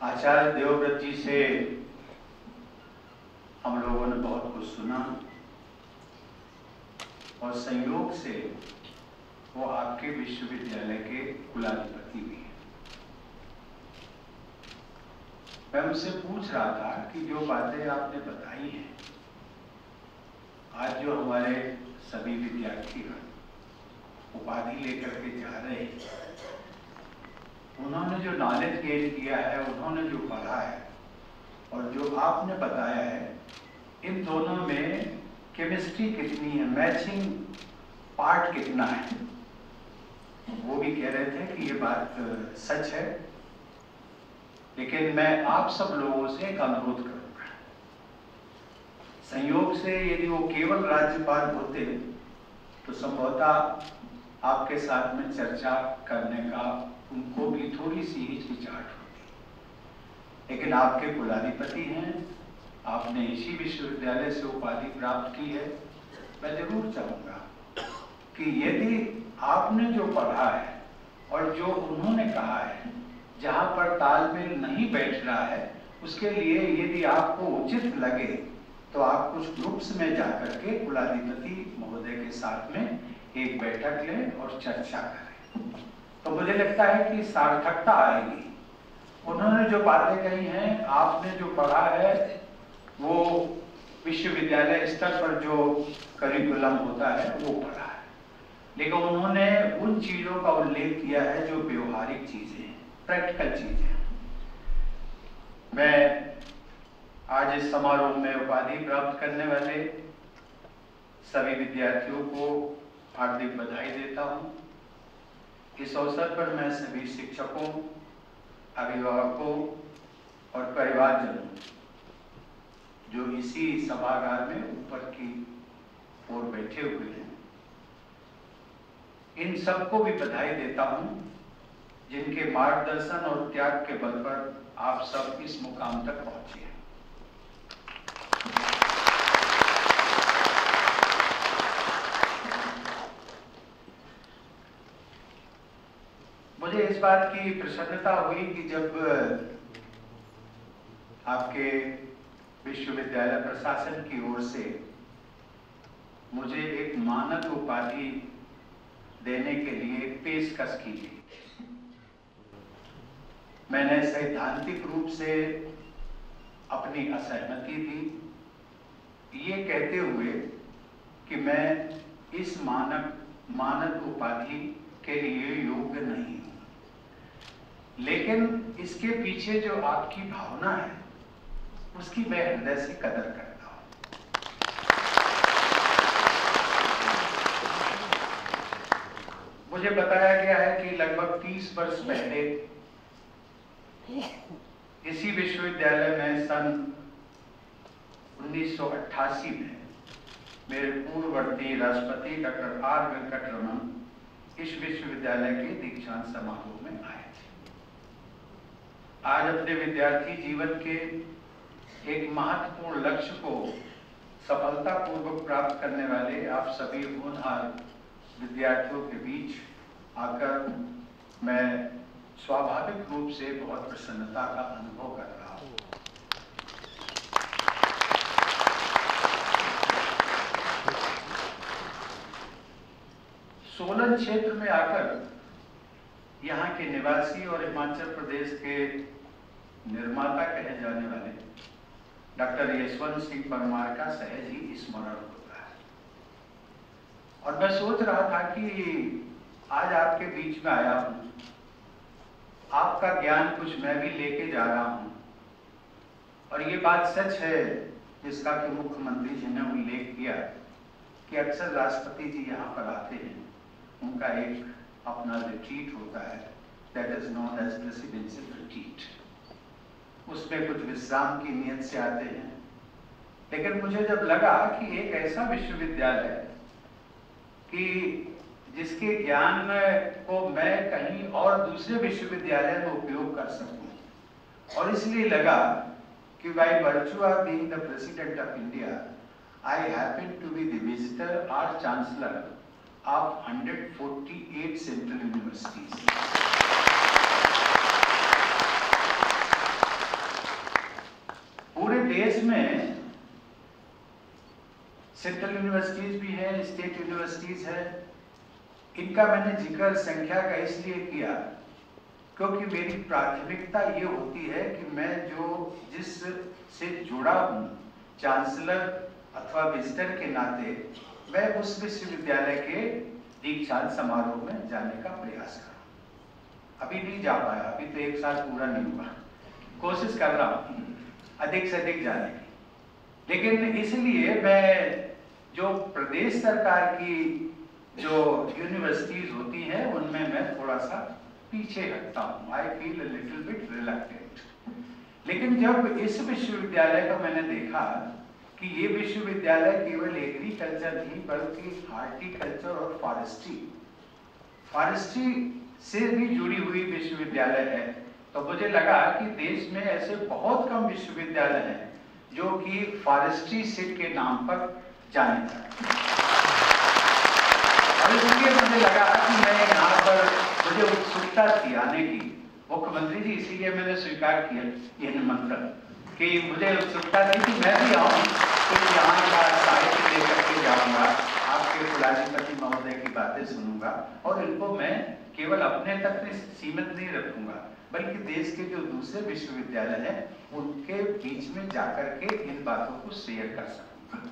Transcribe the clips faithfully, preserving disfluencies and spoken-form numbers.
आचार्य देवव्रत जी से हम लोगों ने बहुत कुछ सुना और संयोग से वो आपके विश्वविद्यालय के कुलाधिपति भी हैं। मैं उनसे पूछ रहा था कि जो बातें आपने बताई हैं, आज जो हमारे सभी विद्यार्थी उपाधि लेकर के जा रहे हैं, उन्होंने जो नॉलेज गेन किया है, उन्होंने जो पढ़ा है और जो आपने बताया है, इन दोनों में केमिस्ट्री कितनी है, मैचिंग पार्ट कितना है। वो भी कह रहे थे कि ये बात सच है, लेकिन मैं आप सब लोगों से एक अनुरोध करूंगा। संयोग से यदि वो केवल राज्यपाल होते तो संभवतः आपके साथ में चर्चा करने का उनको भी थोड़ी सी हिचकिचाहट होती, लेकिन आपके कुलाधिपति हैं, आपने इसी विश्वविद्यालय से उपाधि प्राप्त की है। मैं जरूर चाहूंगा कि यदि आपने जो पढ़ा है और जो उन्होंने कहा है, जहां पर तालमेल नहीं बैठ रहा है, उसके लिए यदि आपको उचित लगे तो आप कुछ ग्रुप्स में जाकर के कुलाधिपति महोदय के साथ में एक बैठक लें और चर्चा करें, तो मुझे लगता है कि सार्थकता आएगी। उन्होंने जो बातें कही हैं, आपने जो पढ़ा है, वो विश्वविद्यालय स्तर पर जो करिकुलम होता है वो पढ़ा है, लेकिन उन्होंने उन चीजों का उल्लेख किया है जो व्यवहारिक चीजें हैं, प्रैक्टिकल चीजें। मैं आज इस समारोह में उपाधि प्राप्त करने वाले सभी विद्यार्थियों को हार्दिक बधाई देता हूं। इस अवसर पर मैं सभी शिक्षकों, अभिभावकों और परिवारजनों जो इसी सभागार में ऊपर की ओर बैठे हुए हैं, इन सबको भी बधाई देता हूं, जिनके मार्गदर्शन और त्याग के बल पर आप सब इस मुकाम तक पहुंचे हैं। मुझे इस बात की प्रसन्नता हुई कि जब आपके विश्वविद्यालय प्रशासन की ओर से मुझे एक मानद उपाधि देने के लिए पेशकश की गई। मैंने सैद्धांतिक रूप से अपनी असहमति दी, ये कहते हुए कि मैं इस मानक मानद उपाधि के लिए योग्य नहीं हूं, लेकिन इसके पीछे जो आपकी भावना है, उसकी मैं हृदय से कदर करता हूं। मुझे बताया गया है कि लगभग तीस वर्ष पहले इसी विश्वविद्यालय में सन उन्नीस सौ अट्ठासी में मेरे पूर्ववर्ती राष्ट्रपति डॉक्टर आर वेंकटरमन इस विश्वविद्यालय के दीक्षांत समारोह में आए थे। आज अपने विद्यार्थी जीवन के एक महत्वपूर्ण लक्ष्य को सफलतापूर्वक प्राप्त करने वाले आप सभी होनहार विद्यार्थियों के बीच आकर मैं स्वाभाविक रूप से बहुत प्रसन्नता का अनुभव कर रहा हूं। सोलन क्षेत्र में आकर यहाँ के निवासी और हिमाचल प्रदेश के निर्माता कहे जाने वाले डॉक्टर यशवंत सिंह परमार का सहज ही स्मरण होता है, और मैं सोच रहा था कि आज आपके बीच में आया हूं, आपका ज्ञान कुछ मैं भी लेके जा रहा हूं, और ये बात सच है जिसका कि मुख्यमंत्री जी ने उल्लेख किया कि अक्सर राष्ट्रपति जी यहाँ पर आते हैं, उनका एक अपना रिट्रीट होता है, that is known as presidential retreat. उसमें कुछ विश्राम की नीयत से आते हैं, लेकिन मुझे जब लगा कि एक ऐसा विश्वविद्यालय कि जिसके ज्ञान को मैं कहीं और दूसरे विश्वविद्यालय में उपयोग कर सकूं, और इसलिए लगा कि by virtue of being the president of India, I happen to be the visitor और chancellor of one hundred forty-eight central universities. Central universities भी हैं, स्टेट यूनिवर्सिटीज है। इनका मैंने जिक्र संख्या का इसलिए किया क्योंकि मेरी प्राथमिकता ये होती है कि मैं जो जिस से जुड़ा हूँ चांसलर अथवा विजिटर के नाते, मैं उस विश्वविद्यालय के दीक्षांत समारोह में जाने का प्रयास करूँ। अभी नहीं जा पाया, अभी तो एक साल पूरा नहीं हुआ, कोशिश कर रहा हूँ अधिक से अधिक जाने की। लेकिन इसलिए मैं जो प्रदेश सरकार की जो यूनिवर्सिटीज होती हैं उनमें मैं थोड़ा सा पीछे हटता हूँ। I feel a little bit reluctant. लेकिन जब इस विश्वविद्यालय को मैंने देखा कि ये विश्वविद्यालय केवल एग्रीकल्चर नहीं बल्कि हार्टिकल्चर और फॉरेस्ट्री फॉरेस्ट्री से भी जुड़ी हुई विश्वविद्यालय है, तो मुझे लगा कि देश में ऐसे बहुत कम विश्वविद्यालय हैं जो कि फॉरेस्ट्री सीट के नाम पर जाने जाते हैं। और इसलिए मुझे लगा कि मैं यहाँ पर मुझे उत्सुकता थी आने की। मुख्यमंत्री जी, इसीलिए मैंने स्वीकार किया ये निमंत्रण कि मुझे उत्सुकता थी कि मैं भी आऊँ, कुछ यहाँ का साहित्य लेकर के जाऊँगा, आपके कुलाधिपति महोदय की बातें सुनूंगा और इनको मैं केवल अपने तक सीमित नहीं रखूंगा बल्कि देश के जो दूसरे विश्वविद्यालय हैं उनके बीच में जाकर के इन बातों को शेयर कर सकूंगा।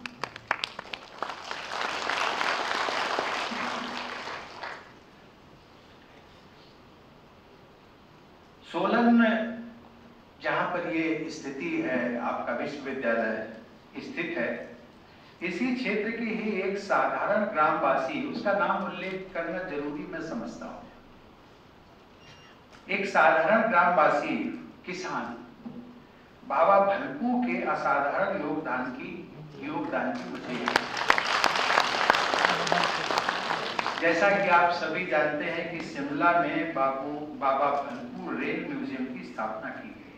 सोलन में जहां पर ये स्थिति है, आपका विश्वविद्यालय स्थित है, इसी क्षेत्र की ही एक साधारण ग्रामवासी, उसका नाम उल्लेख करना जरूरी मैं समझता हूं, एक साधारण ग्रामवासी किसान बाबा भलकू के असाधारण योगदान की योगदान की मुझे, जैसा कि आप सभी जानते हैं कि शिमला में बाबू बाबा भलकू रेल म्यूजियम की स्थापना की गई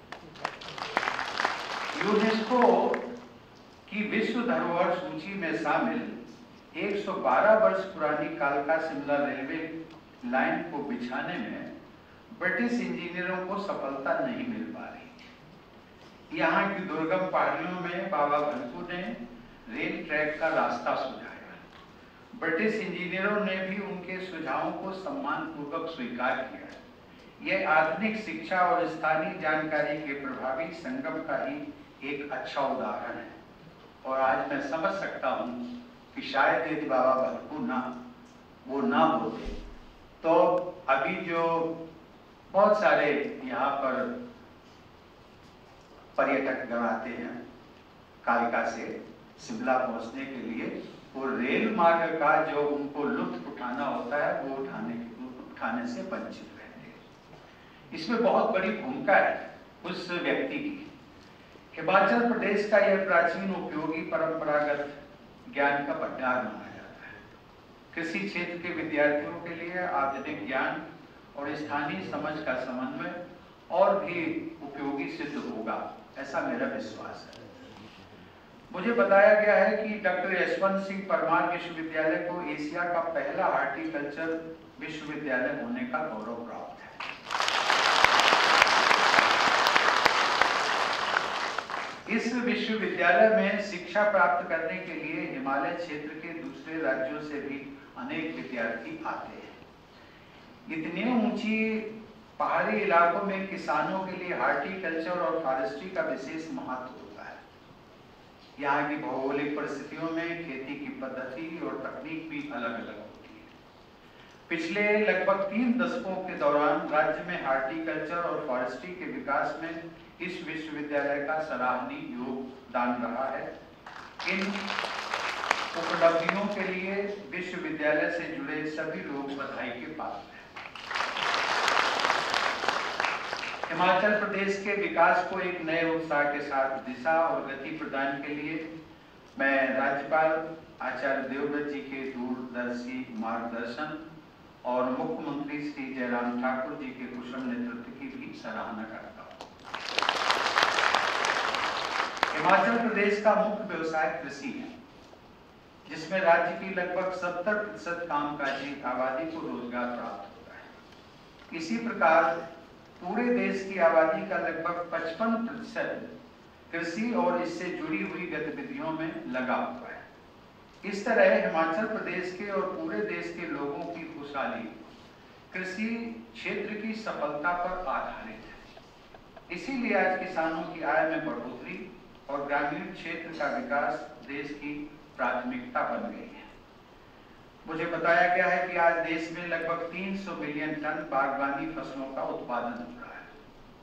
है। यूनेस्को की विश्व धरोहर सूची में शामिल एक सौ बारह वर्ष पुरानी कालका शिमला रेलवे लाइन को बिछाने में ब्रिटिश इंजीनियरों को सफलता नहीं मिल पा रही। यहाँ की दुर्गम पहाड़ियों में बाबा भलकू ने रेल ट्रैक का रास्ता सुझाया। ब्रिटिश इंजीनियरों ने भी उनके सुझावों को सम्मानपूर्वक स्वीकार किया। यह आधुनिक शिक्षा और स्थानीय जानकारी के प्रभावी संगम का ही एक अच्छा उदाहरण है। और आज मैं समझ सकता हूँ कि शायद यदि बाबा भलकू ना वो ना होते तो अभी जो बहुत सारे यहाँ पर पर्यटक गण आते हैं कालका से शिमला पहुँचने के लिए, वो रेल मार्ग का जो उनको लुत्फ उठाना होता है वो उठाने उठाने से वंचित रहते हैं। इसमें बहुत बड़ी भूमिका है उस व्यक्ति की। हिमाचल प्रदेश का यह प्राचीन उपयोगी परंपरागत ज्ञान का भंडार माना जाता है। कृषि क्षेत्र के विद्यार्थियों के लिए आधुनिक ज्ञान और स्थानीय समझ का समन्वय और भी उपयोगी सिद्ध होगा, ऐसा मेरा विश्वास है। मुझे बताया गया है कि डॉक्टर यशवंत सिंह परमार विश्वविद्यालय को एशिया का पहला हार्टिकल्चर विश्वविद्यालय होने का गौरव प्राप्त है। इस विश्वविद्यालय में शिक्षा प्राप्त करने के लिए हिमालय क्षेत्र के दूसरे राज्यों से भी अनेक विद्यार्थी आते हैं। इतने ऊंची पहाड़ी इलाकों में किसानों के लिए हार्टिकल्चर और फॉरेस्ट्री का विशेष महत्व होता है। यहाँ की भौगोलिक परिस्थितियों में खेती की पद्धति और तकनीक भी अलग अलग होती है। पिछले लगभग तीन दशकों के दौरान राज्य में हार्टिकल्चर और फॉरेस्ट्री के विकास में इस विश्वविद्यालय का सराहनीय योगदान रहा है। इन उपलब्धियों के लिए विश्वविद्यालय से जुड़े सभी लोग बधाई के पात्र हैं। हिमाचल प्रदेश के विकास को एक नए उत्साह के साथ दिशा और गति प्रदान के लिए मैं राज्यपाल आचार्य देवव्रत जी के दूरदर्शी मार्गदर्शन और मुख्यमंत्री श्री जयराम ठाकुर जी के कुशल नेतृत्व की भी सराहना करता हूँ। हिमाचल प्रदेश का मुख्य व्यवसाय कृषि है, जिसमें राज्य की लगभग सत्तर प्रतिशत कामकाजी आबादी को रोजगार प्राप्त होता है। इसी प्रकार पूरे देश की आबादी का लगभग पचपन प्रतिशत कृषि और इससे जुड़ी हुई गतिविधियों में लगा हुआ है। इस तरह हिमाचल प्रदेश के और पूरे देश के लोगों की खुशहाली कृषि क्षेत्र की सफलता पर आधारित है। इसीलिए आज किसानों की आय में बढ़ोतरी और ग्रामीण क्षेत्र का विकास देश की प्राथमिकता बन गई है। मुझे बताया गया है कि आज देश में लगभग तीन सौ मिलियन टन बागवानी फसलों का उत्पादन हो रहा है।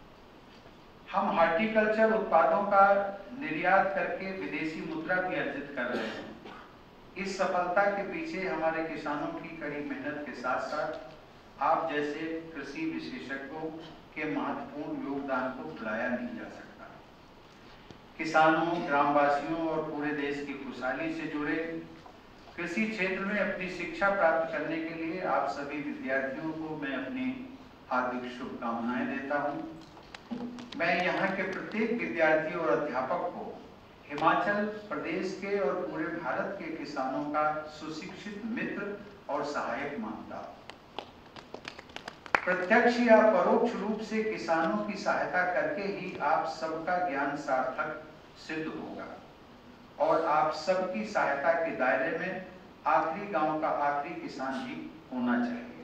हम हॉर्टिकल्चर उत्पादों का निर्यात करके विदेशी मुद्रा भी अर्जित कर रहे हैं। इस सफलता के पीछे हमारे किसानों की कड़ी मेहनत के साथ साथ आप जैसे कृषि विशेषज्ञों के महत्वपूर्ण योगदान को भुलाया नहीं जा सकता। किसानों, ग्रामवासियों और पूरे देश की खुशहाली से जुड़े कृषि क्षेत्र में अपनी शिक्षा प्राप्त करने के लिए आप सभी विद्यार्थियों को मैं अपनी हार्दिक शुभकामनाएं देता हूं। मैं यहाँ के प्रत्येक विद्यार्थी और अध्यापक को हिमाचल प्रदेश के और पूरे भारत के किसानों का सुशिक्षित मित्र और सहायक मानता हूं। प्रत्यक्ष या परोक्ष रूप से किसानों की सहायता करके ही आप सबका ज्ञान सार्थक सिद्ध होगा और आप सबकी सहायता के दायरे में आखिरी गांव का आखिरी किसान भी होना चाहिए।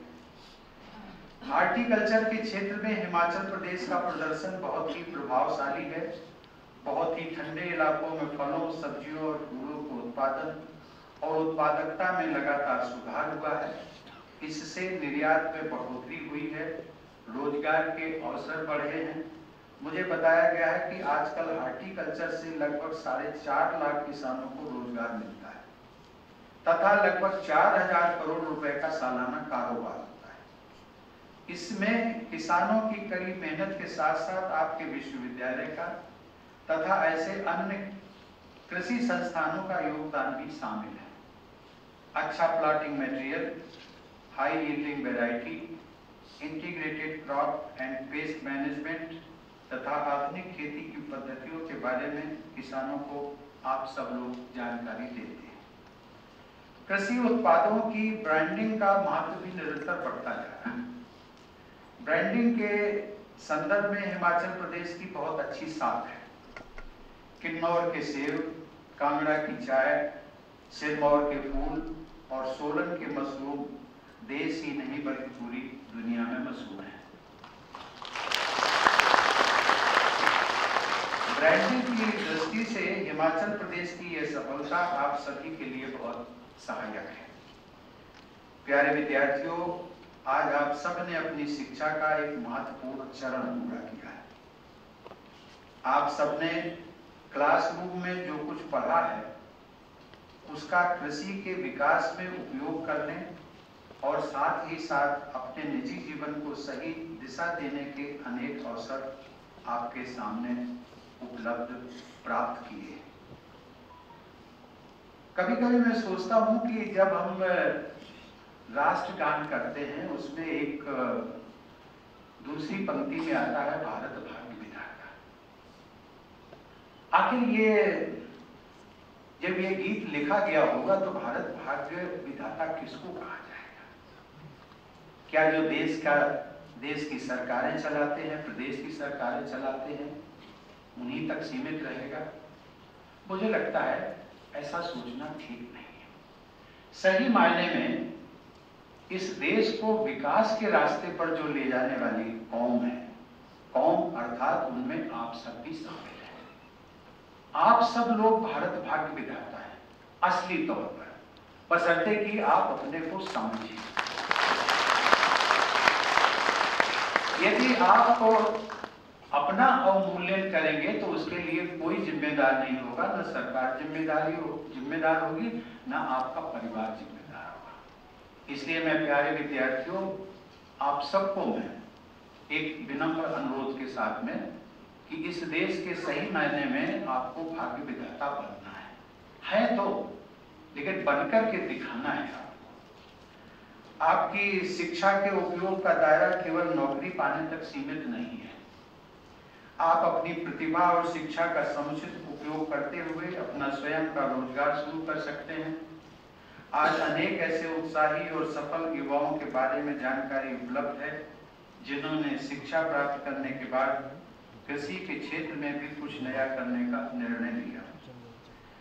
हॉर्टिकल्चर के क्षेत्र में हिमाचल प्रदेश का प्रदर्शन बहुत ही प्रभावशाली है। बहुत ही ठंडे इलाकों में फलों, सब्जियों और फूलों के उत्पादन और उत्पादकता में लगातार सुधार हुआ है। इससे निर्यात में बढ़ोतरी हुई है, रोजगार के अवसर बढ़े हैं। मुझे बताया गया है कि आजकल हॉर्टिकल्चर से लगभग साढ़े चार लाख किसानों को रोजगार मिलता है तथा लगभग चार हजार करोड़ रुपए का सालाना कारोबार होता है। इसमें किसानों की कड़ी मेहनत के साथ साथ आपके विश्वविद्यालय का तथा ऐसे अन्य कृषि संस्थानों का योगदान भी शामिल है। अच्छा planting material, high yielding variety, integrated crop and pest management तथा आधुनिक खेती की पद्धतियों के बारे में किसानों को आप सब लोग जानकारी देते हैं। कृषि उत्पादों की ब्रांडिंग का महत्व भी निरंतर बढ़ता जा रहा है। ब्रांडिंग के संदर्भ में हिमाचल प्रदेश की बहुत अच्छी साख है। किन्नौर के सेब, कांगड़ा की चाय, सिरमौर के फूल और सोलन के मशरूम देश ही नहीं बल्कि पूरी दुनिया में मशहूर है। ब्रांडिंग की दृष्टि से हिमाचल प्रदेश की यह सफलता आप सभी के लिए बहुत सहायक है। प्यारे विद्यार्थियों, आज आप सब ने अपनी शिक्षा का एक महत्वपूर्ण चरण पूरा किया है। आप सबने क्लासरूम में जो कुछ पढ़ा है उसका कृषि के विकास में उपयोग करने और साथ ही साथ अपने निजी जीवन को सही दिशा देने के अनेक अवसर आपके सामने उपलब्ध प्राप्त किए। कभी कभी मैं सोचता हूं कि जब हम राष्ट्रगान करते हैं उसमें एक दूसरी पंक्ति में आता है भारत भाग्य विधाता। आखिर ये जब ये गीत लिखा गया होगा तो भारत भाग्य विधाता किसको कहा जाएगा? क्या जो देश का देश की सरकारें चलाते हैं, प्रदेश की सरकारें चलाते हैं, उन्हीं तक सीमित रहेगा? मुझे लगता है ऐसा सोचना ठीक नहीं है। सही मायने में इस देश को विकास के रास्ते पर जो ले जाने वाली कौम है, कौम अर्थात उनमें आप सब भी शामिल हैं। आप सब लोग भारत भाग्य विधाता हैं असली तौर पर, बशर्ते कि आप अपने को समझिए। यदि आप अपना अवमूल्यन करेंगे तो उसके लिए कोई जिम्मेदार नहीं होगा, न सरकार जिम्मेदारी हो जिम्मेदार होगी, न आपका परिवार जिम्मेदार होगा। इसलिए मैं प्यारे विद्यार्थियों, आप सबको मैं एक विनम्र अनुरोध के साथ में कि इस देश के सही मायने में आपको भाग्य विधाता बनना है, है तो, लेकिन बनकर के दिखाना है आपको। आपकी शिक्षा के उपयोग का दायरा केवल नौकरी पाने तक सीमित नहीं है। आप अपनी प्रतिभा और शिक्षा का समुचित उपयोग करते हुए अपना स्वयं का रोजगार शुरू कर सकते हैं। आज अनेक ऐसे उत्साही और सफल युवाओं के बारे में जानकारी उपलब्ध है जिन्होंने शिक्षा प्राप्त करने के बाद कृषि के क्षेत्र में भी कुछ नया करने का निर्णय लिया।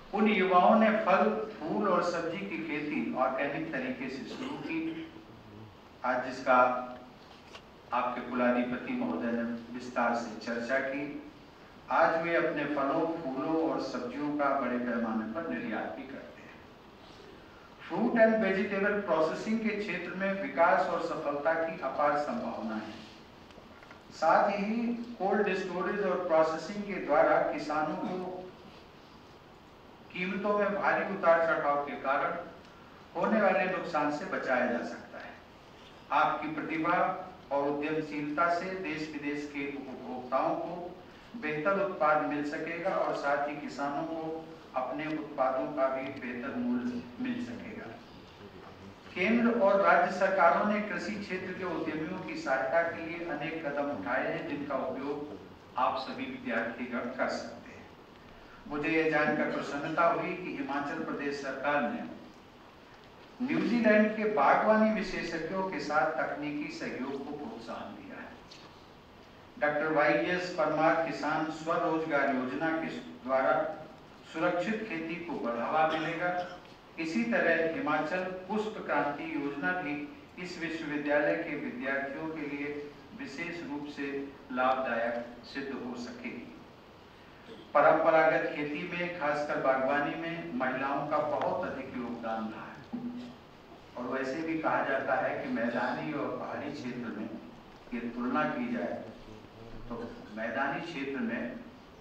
उन युवाओं ने फल, फूल और सब्जी की खेती ऑर्गेनिक तरीके से शुरू की। आज जिसका आपके कुलाधिपति महोदय ने विस्तार से चर्चा की। आज वे अपने फलों, फूलों और सब्जियों का बड़े पैमाने पर निर्यात भी करते हैं। फ्रूट एंड वेजिटेबल प्रोसेसिंग के क्षेत्र में विकास और सफलता की अपार संभावना है। साथ ही कोल्ड स्टोरेज और प्रोसेसिंग के द्वारा किसानों को कीमतों में भारी उतार चढ़ाव के कारण होने वाले नुकसान से बचाया जा सकता है। आपकी प्रतिभा और उद्यमशीलता से देश विदेश के उपभोक्ताओं को बेहतर उत्पाद मिल सकेगा और साथ ही किसानों को अपने उत्पादों का भी बेहतर मूल्य मिल सकेगा। केंद्र और राज्य सरकारों ने कृषि क्षेत्र के उद्यमियों की सहायता के लिए अनेक कदम उठाए हैं, जिनका उपयोग आप सभी विद्यार्थीगण कर सकते हैं। मुझे यह जानकर प्रसन्नता हुई कि हिमाचल प्रदेश सरकार ने न्यूजीलैंड के बागवानी विशेषज्ञों के साथ तकनीकी सहयोग को प्रोत्साहन दिया है। डॉक्टर वाई एस परमार किसान स्वरोजगार योजना के द्वारा सुरक्षित खेती को बढ़ावा मिलेगा। इसी तरह हिमाचल पुष्प क्रांति योजना भी इस विश्वविद्यालय के विद्यार्थियों के लिए विशेष रूप से लाभदायक सिद्ध हो सकेगी। परंपरागत खेती में, खासकर बागवानी में महिलाओं का बहुत अधिक योगदान रहा है और वैसे भी कहा जाता है कि मैदानी और पहाड़ी क्षेत्र में ये तुलना की जाए तो मैदानी क्षेत्र में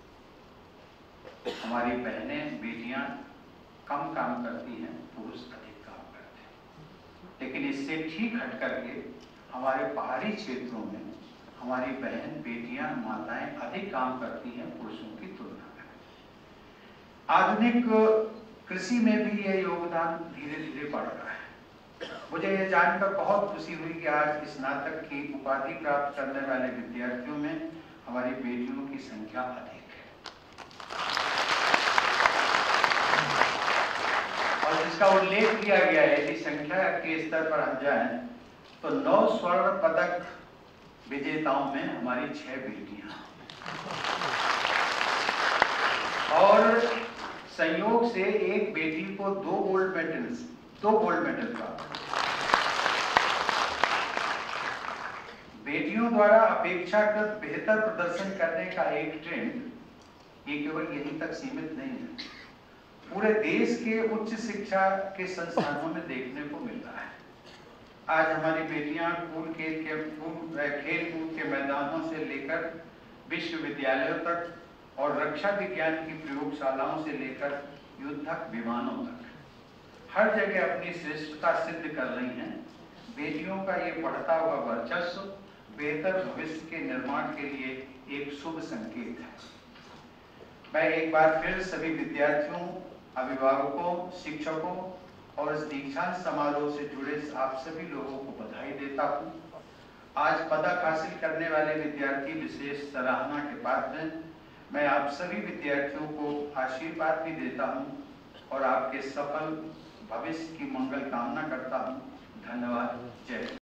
हमारी बहनें, बेटियां कम काम करती हैं, पुरुष अधिक काम करते हैं। लेकिन इससे ठीक हट करके हमारे पहाड़ी क्षेत्रों में हमारी बहन, बेटियां, माताएं अधिक काम करती हैं पुरुषों की तुलना में। आधुनिक कृषि में भी यह योगदान धीरे धीरे बढ़ रहा है। मुझे यह जानकर बहुत खुशी हुई कि आज स्नातक की उपाधि प्राप्त करने वाले विद्यार्थियों में हमारी बेटियों की संख्या अधिक है और जिसका उल्लेख किया गया है। यदि संख्या के स्तर पर हम जाएं तो नौ स्वर्ण पदक विजेताओं में हमारी छह बेटियां और संयोग से एक बेटी को दो गोल्ड मेडल्स दो गोल्ड मेडल प्राप्त। बेटियों द्वारा अपेक्षाकृत बेहतर प्रदर्शन करने का एक ट्रेंड ये केवल यहीं तक सीमित नहीं है, पूरे देश के उच्च शिक्षा के संस्थानों में देखने को मिल रहा है। आज हमारी बेटियां खेल खेल के खेल कूद के मैदानों से लेकर विश्वविद्यालयों तक और रक्षा विज्ञान की प्रयोगशालाओं से लेकर युद्धक विमानों तक हर जगह अपनी श्रेष्ठता सिद्ध कर रही हैं। बेटियों का ये बढ़ता हुआ वर्चस्व बेहतर भविष्य के निर्माण के लिए एक शुभ संकेत है। मैं एक बार फिर सभी विद्यार्थियों, अभिभावकों, शिक्षकों और इस दीक्षांत समारोह से जुड़े आप सभी लोगों को बधाई देता हूँ। आज पदक हासिल करने वाले विद्यार्थी विशेष सराहना के पात्र हैं। मैं आप सभी विद्यार्थियों को आशीर्वाद भी देता हूँ और आपके सफल भविष्य की मंगल कामना करता हूँ। धन्यवाद। जय हिंद।